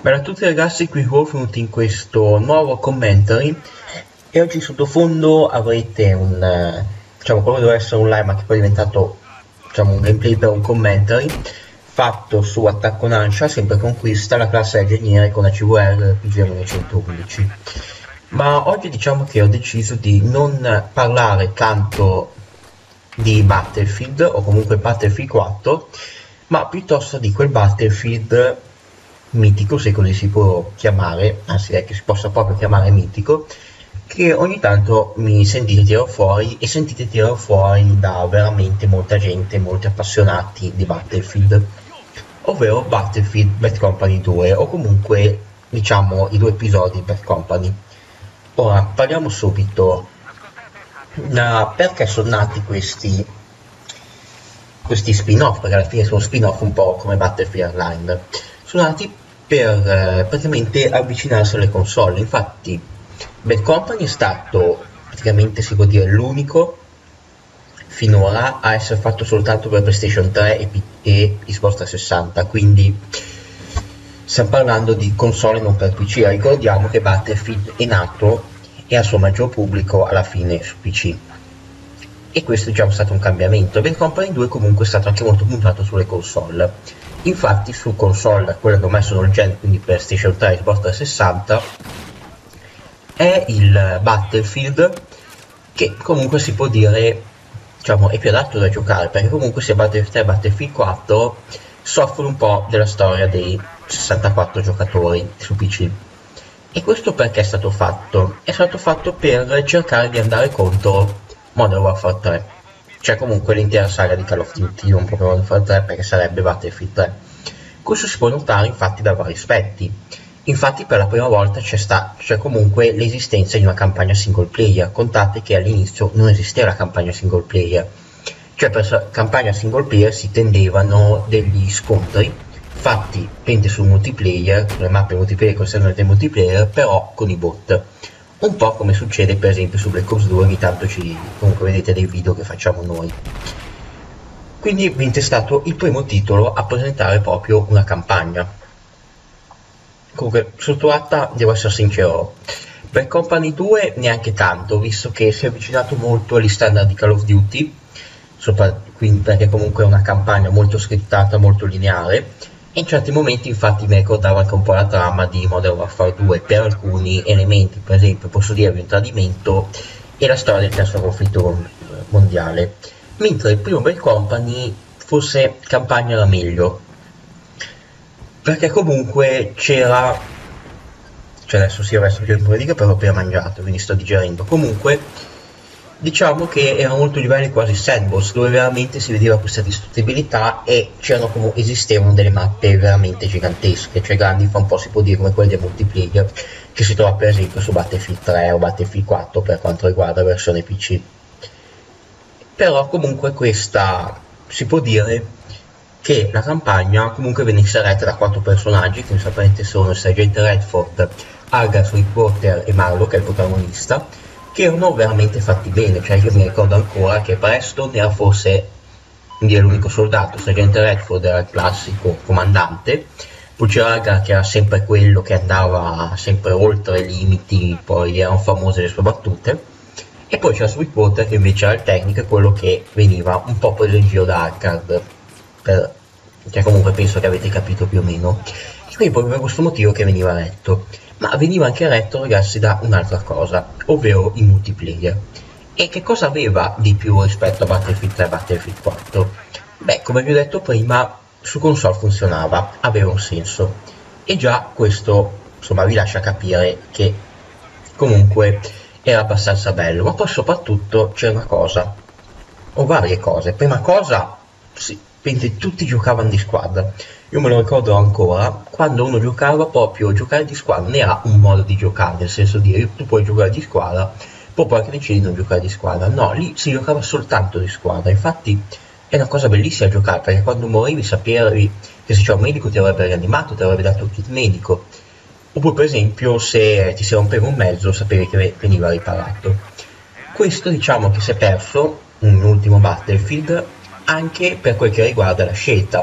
Bella a tutti ragazzi, qui benvenuti in questo nuovo commentary e oggi in sottofondo avrete quello doveva essere un live ma che poi è diventato un gameplay per un commentary fatto su Attack on Ancia, sempre Conquista, la classe ingegnere con la CVR PG911. Ma oggi diciamo che ho deciso di non parlare tanto di Battlefield o comunque Battlefield 4, ma piuttosto di quel Battlefield mitico, se così si può chiamare, anzi è che si possa proprio chiamare mitico, che ogni tanto mi sentite tirare fuori e sentite tirare fuori da veramente molta gente, molti appassionati di Battlefield, ovvero Battlefield Bad Company 2 o comunque diciamo i due episodi Bad Company. Ora parliamo subito perché sono nati questi spin-off, perché alla fine sono spin-off un po' come Battlefield Hardline. Sono nati per praticamente avvicinarsi alle console. Infatti Bad Company è stato praticamente, si può dire, l'unico finora a essere fatto soltanto per PlayStation 3 e Xbox 360, quindi stiamo parlando di console non per PC. Ricordiamo che Battlefield è nato e ha il suo maggior pubblico alla fine su PC, e questo è già stato un cambiamento. Bad Company 2 comunque è stato anche molto puntato sulle console. Infatti su console, quelle che ormai sono il gen, quindi PlayStation 3 e Xbox 360, è il Battlefield che comunque si può dire è più adatto da giocare, perché comunque sia Battlefield 3 e Battlefield 4 soffrono un po' della storia dei 64 giocatori su PC. E questo perché è stato fatto? È stato fatto per cercare di andare contro Modern Warfare 3, cioè comunque l'intera saga di Call of Duty, non proprio Modern Warfare 3 perché sarebbe Battlefield 3. Questo si può notare infatti da vari aspetti. Infatti per la prima volta c'è comunque l'esistenza di una campagna single player. Contate che all'inizio non esisteva la campagna single player, cioè per campagna single player si tendevano degli scontri fatti pente sul multiplayer, sulle mappe multiplayer concernenti il multiplayer, però con i bot. Un po' come succede per esempio su Black Ops 2, ogni tanto comunque vedete dei video che facciamo noi. Quindi Vint è stato il primo titolo a presentare proprio una campagna. Comunque sotto atta devo essere sincero, Bad Company 2 neanche tanto, visto che si è avvicinato molto agli standard di Call of Duty, perché comunque è una campagna molto scriptata, molto lineare, e in certi momenti infatti mi ricordava anche un po' la trama di Modern Warfare 2 per alcuni elementi. Per esempio posso dirvi un tradimento e la storia del terzo conflitto mondiale, mentre il primo Bad Company forse campagna era meglio, perché comunque c'era, adesso sì, adesso c'è un po' di riga, però ho appena mangiato, quindi sto digerendo. Comunque diciamo che erano molto livelli quasi sandbox, dove veramente si vedeva questa distruttibilità e esistevano delle mappe veramente gigantesche, cioè grandi, fa un po' si può dire come quelle del multiplayer che si trova per esempio su Battlefield 3 o Battlefield 4 per quanto riguarda la versione PC. Però comunque questa si può dire che la campagna comunque venne inserita da 4 personaggi che sapete sono il sergente Redford, Argus, Sweetwater e Marlowe, che è il protagonista, che erano veramente fatti bene. Cioè io mi ricordo ancora che Preston era forse l'unico soldato, il sergente Redford era il classico comandante, poi c'era Argus che era sempre quello che andava sempre oltre i limiti, poi erano famose le sue battute, e poi c'era Sweetwater che invece era il tecnico e quello che veniva un po' preso in giro da Arcard, cioè comunque penso che avete capito più o meno, e quindi proprio per questo motivo che veniva letto. Ma veniva anche retto, ragazzi, da un'altra cosa, ovvero il multiplayer. E che cosa aveva di più rispetto a Battlefield 3 e Battlefield 4? Beh, come vi ho detto prima, su console funzionava, aveva un senso, e già questo insomma vi lascia capire che comunque era abbastanza bello. Ma poi soprattutto c'è una cosa, o varie cose. Prima cosa, sì, quindi tutti giocavano di squadra. Io me lo ricordo ancora, quando uno giocava proprio, giocare di squadra non era un modo di giocare, nel senso di tu puoi giocare di squadra, poi anche decidi di non giocare di squadra. No, lì si giocava soltanto di squadra. Infatti è una cosa bellissima giocare, perché quando morivi sapevi che se c'era un medico ti avrebbe rianimato, ti avrebbe dato il kit medico, oppure per esempio se ti si rompeva un mezzo sapevi che veniva riparato. Questo diciamo che si è perso in un ultimo Battlefield, anche per quel che riguarda la scelta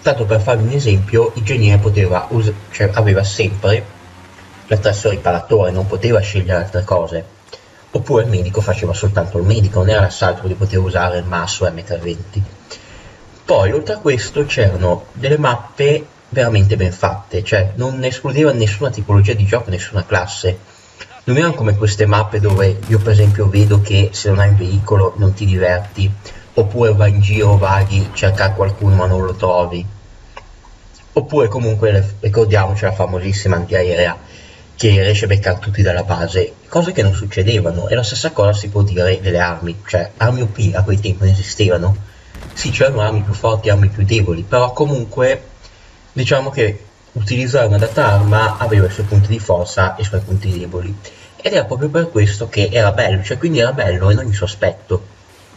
Tanto per farvi un esempio, il ingegnere cioè, aveva sempre l'attrezzo riparatore, non poteva scegliere altre cose. Oppure il medico faceva soltanto il medico, non era l'assalto di poter usare il MAS o M320. Poi, oltre a questo, c'erano delle mappe veramente ben fatte, cioè non escludeva nessuna tipologia di gioco, nessuna classe. Non erano come queste mappe dove io per esempio vedo che se non hai un veicolo non ti diverti, oppure vai in giro, vaghi, cercare qualcuno ma non lo trovi. Oppure comunque ricordiamoci la famosissima antiaerea che riesce a beccare tutti dalla base, cose che non succedevano. E la stessa cosa si può dire delle armi, cioè armi OP a quei tempi non esistevano. Sì, c'erano armi più forti e armi più deboli, però comunque diciamo che utilizzare una data arma aveva i suoi punti di forza e i suoi punti deboli. Ed era proprio per questo che era bello, cioè quindi era bello in ogni suo aspetto.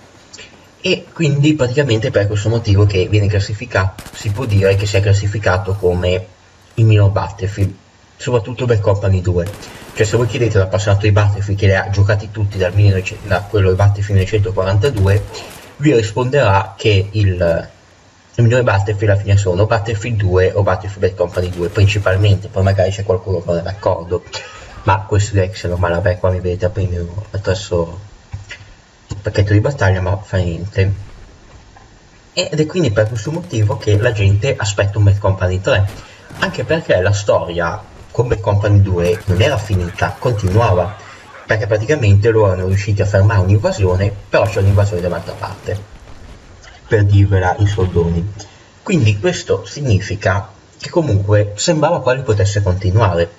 E quindi praticamente per questo motivo che viene classificato, si può dire che sia classificato come il miglior Battlefield, soprattutto per Company 2. Cioè se voi chiedete all'appassionato di Battlefield che li ha giocati tutti da quello di Battlefield 1942, vi risponderà che il migliore Battlefield alla fine sono Battlefield 2 o Battlefield Bad Company 2 principalmente, poi magari c'è qualcuno che non è d'accordo, ma questo direi che se normale, vabbè, qua mi vedete aprire attraverso il pacchetto di battaglia, ma fa niente. Ed è quindi per questo motivo che la gente aspetta un Bad Company 3, anche perché la storia con Bad Company 2 non era finita, continuava, perché praticamente loro erano riusciti a fermare un'invasione, però c'è un'invasione dall'altra parte, per dirvela in soldoni. Quindi questo significa che comunque sembrava quasi potesse continuare.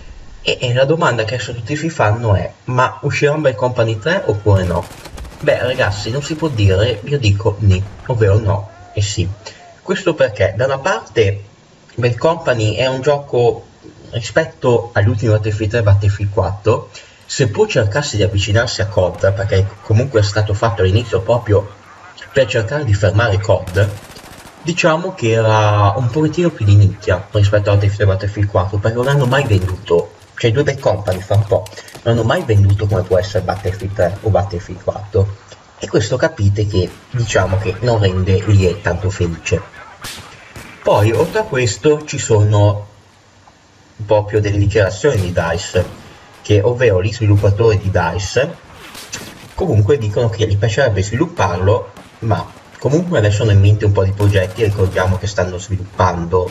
E la domanda che adesso tutti si fanno è: ma uscirà un Bad Company 3 oppure no? Beh ragazzi, non si può dire, io dico ni, ovvero no e sì. Questo perché da una parte Bad Company è un gioco, rispetto agli ultimi Battlefield 3 e Battlefield 4, seppur cercasse di avvicinarsi a COD, perché comunque è stato fatto all'inizio proprio per cercare di fermare COD, diciamo che era un pochettino più di nicchia rispetto a Battlefield 3 e Battlefield 4, perché non hanno mai venduto, cioè i due Bad Company fa un po', non hanno mai venduto come può essere Battlefield 3 o Battlefield 4, e questo capite che diciamo che non rende l'EA tanto felice. Poi oltre a questo ci sono proprio delle dichiarazioni di DICE, che ovvero gli sviluppatori di DICE comunque dicono che gli piacerebbe svilupparlo, ma comunque adesso hanno in mente un po' di progetti. Ricordiamo che stanno sviluppando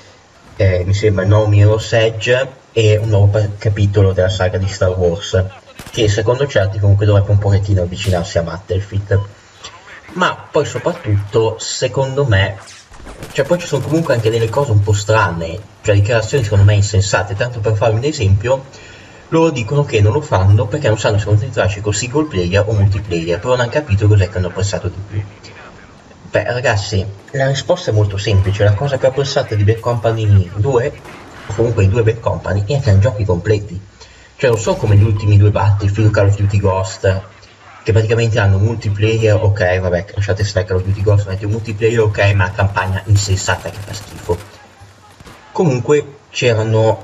mi sembra il nuovo Mirror's Edge e un nuovo capitolo della saga di Star Wars, che secondo certi comunque dovrebbe un pochettino avvicinarsi a Battlefield. Ma poi soprattutto secondo me, cioè poi ci sono comunque anche delle cose un po' strane, cioè dichiarazioni secondo me insensate. Tanto per farvi un esempio, loro dicono che non lo fanno perché non sanno se concentrarci con single player o multiplayer, però non hanno capito cos'è che hanno apprezzato di più. Beh ragazzi, la risposta è molto semplice. La cosa che ho apprezzato di Bad Company 2, o comunque i due Bad Company, è che hanno giochi completi. Cioè non so come gli ultimi due Battlefield, Call of Duty Ghost, che praticamente hanno un multiplayer, ok, vabbè, lasciate stare Call of Duty Ghost, avete un multiplayer, ok, ma la campagna insensata che fa schifo. Comunque c'erano,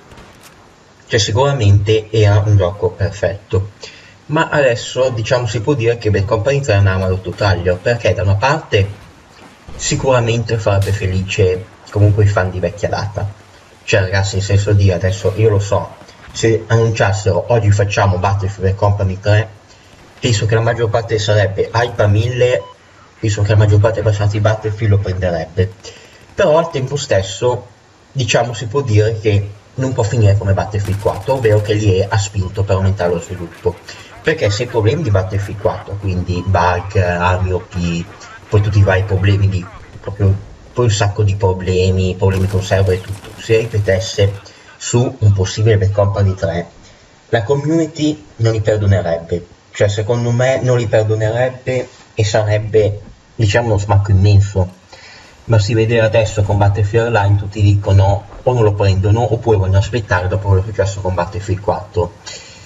cioè sicuramente era un gioco perfetto. Ma adesso diciamo si può dire che Bad Company 3 è un'arma a rotto taglio, perché da una parte sicuramente farebbe felice comunque i fan di vecchia data, cioè ragazzi, nel senso di adesso io lo so, se annunciassero oggi facciamo Battlefield Bad Company 3, penso che la maggior parte sarebbe hype a 1000, penso che la maggior parte dei appassionati di Battlefield lo prenderebbe, però al tempo stesso diciamo si può dire che non può finire come Battlefield 4, ovvero che l'EA ha spinto per aumentare lo sviluppo, perché se i problemi di Battlefield 4, quindi bug, armi OP, poi tutti i vari problemi di proprio, poi un sacco di problemi con server e tutto, si ripetesse su un possibile Bad Company 3, la community non li perdonerebbe, cioè secondo me non li perdonerebbe e sarebbe diciamo uno smacco immenso. Ma si vede adesso con Battlefield Online, tutti dicono o non lo prendono oppure vogliono aspettare dopo quello che è successo con Battlefield 4,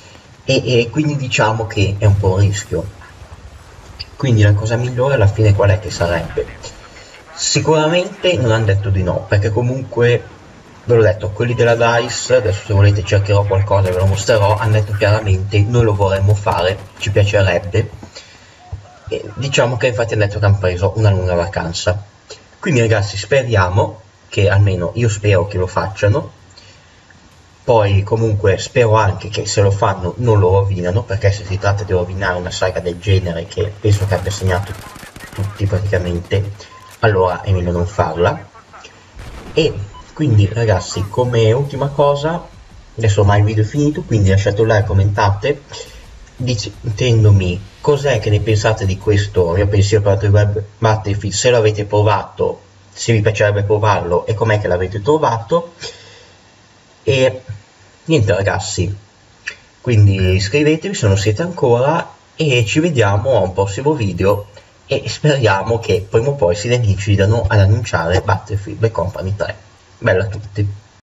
e quindi diciamo che è un po' un rischio. Quindi la cosa migliore alla fine qual è che sarebbe? Sicuramente non hanno detto di no, perché comunque ve l'ho detto, quelli della DICE, adesso se volete cercherò qualcosa e ve lo mostrerò, hanno detto chiaramente noi lo vorremmo fare, ci piacerebbe, e diciamo che infatti hanno detto che hanno preso una lunga vacanza. Quindi ragazzi, speriamo che, almeno io spero che lo facciano. Poi comunque spero anche che se lo fanno non lo rovinano, perché se si tratta di rovinare una saga del genere, che penso che abbia segnato tutti praticamente, allora è meglio non farla. E quindi ragazzi, come ultima cosa, adesso ormai il video è finito, quindi lasciate un like, commentate, dicendomi cos'è che ne pensate di questo mio pensiero per quanto riguarda Battlefield, se lo avete provato, se vi piacerebbe provarlo e com'è che l'avete trovato. E niente ragazzi, quindi iscrivetevi se non siete ancora e ci vediamo a un prossimo video e speriamo che prima o poi si decidano ad annunciare Battlefield Bad Company 3. Bella a tutti!